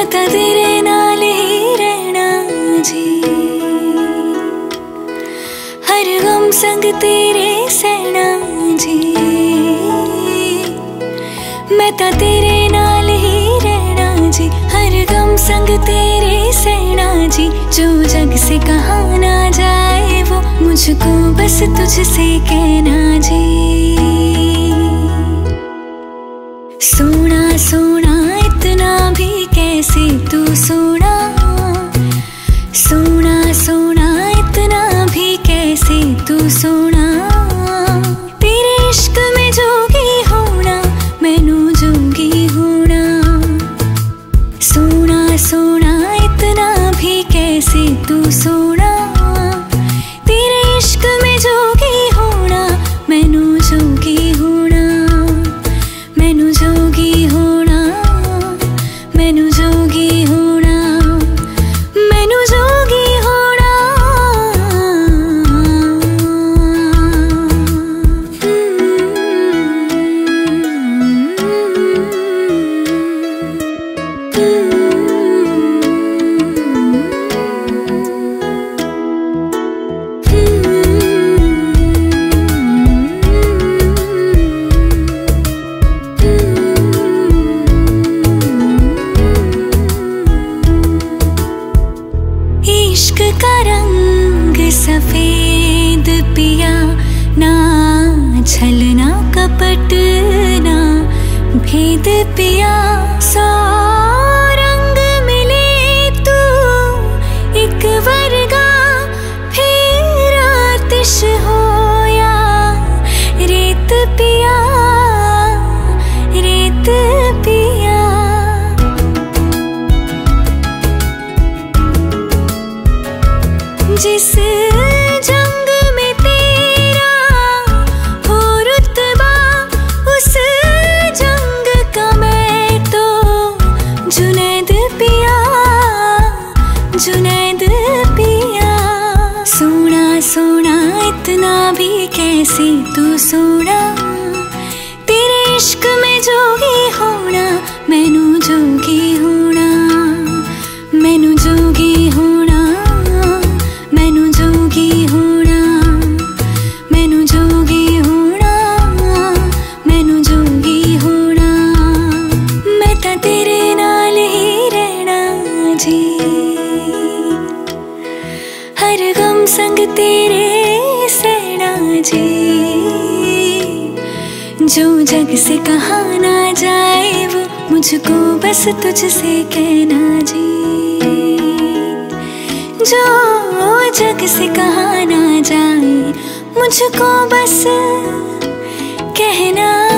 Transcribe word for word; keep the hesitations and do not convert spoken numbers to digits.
ਤਾਂ ਤੇਰੇ ਨਾਲ ਹੀ ਰਹਿਣਾ ਜੀ, ਹਰ ਗਮ ਸੰਗ ਤੇਰੇ ਸਹਿਣਾ ਜੀ। ਮੈਂ ਤਾਂ ਤੇਰੇ ਨਾਲ ਹੀ ਰਹਿਣਾ ਜੀ, ਹਰ गम संग तेरे सहना जी। जो जग से कहा ना जाए वो मुझको बस तुझसे कहना जी। सोना सोना इतना भी कैसे तू सोना, सोना सोना इतना भी कैसे तू सोना। तेरे इश्क में जोगी होना मैनू जोगी होना। सोना सोना इतना भी कैसे तू सोना, तेरे इश्क में जोगी होना मैनू जोगी होना। मैनू जोगी होना, मैनू जोगी होना, मैनू जोगी होना। इश्क का रंग सफेद पिया, ना छलना कपट ना भेद पिया। सौ रंग मिले तू एक वर्गा, फिर आतिश होया रेत पिया, रेत पिया। जिस जंग में तेरा हो रुतबा, उस जंग का मैं तो जुनैद पिया, जुनैद पिया। सोना सोना इतना भी कैसे तू सोना, तेरे इश्क में जोगी होना मैनू जोगी होना। मैनू जोगी होना, मैनू जोगी होना, मैनू जोगी होना, मैनू जोगी होना। मैं तां तेरे नाल ही रहना जी, हर गम संग तेरे सहना जी। जो जग से कहा ना जाए वो मुझको बस तुझसे कहना जी। जो जग से कहा ना जाए मुझको बस कहना।